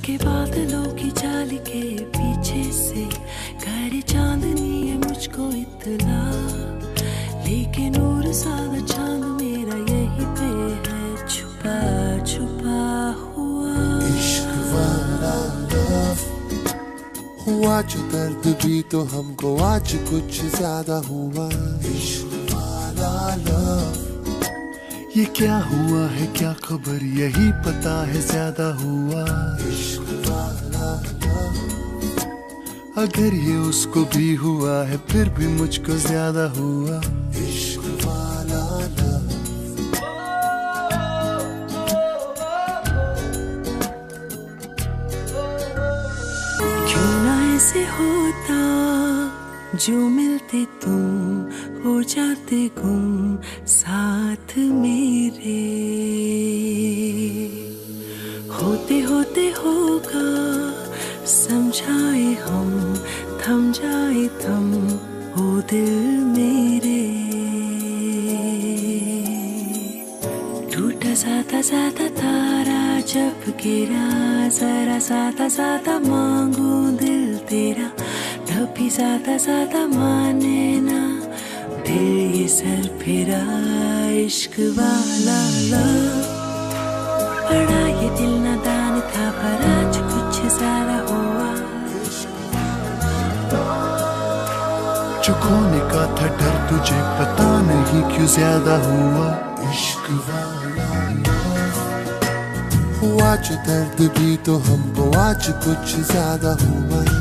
के बादलों की जाल के पीछे से करे चांदनी है मुझको इतना, लेकिन नूर सादा चांद मेरा यही पे है छुपा छुपा हुआ। इश्क वाला लव हुआ जो दर्द भी तो हमको आज कुछ ज्यादा हुआ। इश्क वाला लव ये क्या हुआ है क्या खबर यही पता है ज्यादा हुआ। इश्क वाला लव अगर ये उसको भी हुआ है फिर भी मुझको ज्यादा हुआ। इश्क वाला लव क्यों ना ऐसे होता जो मिलते तुम हो जाते गुम साथ मेरे, होते होते होगा समझाए हम थम जाए थम ओ दिल मेरे। टूटा साता साता तारा जब गिरा, जरा साता साता मांगू दिल तेरा, तभी साता साता माने ना दिल ये सर फिरा। इश्क वाला लव बड़ा ये दिल नादान था पर आज कुछ ज्यादा हुआ। जो खोने का था डर तुझे पता नहीं क्यों ज्यादा हुआ। इश्क वाला लव हुआ जो दर्द भी तो हमको आज कुछ ज्यादा हुआ।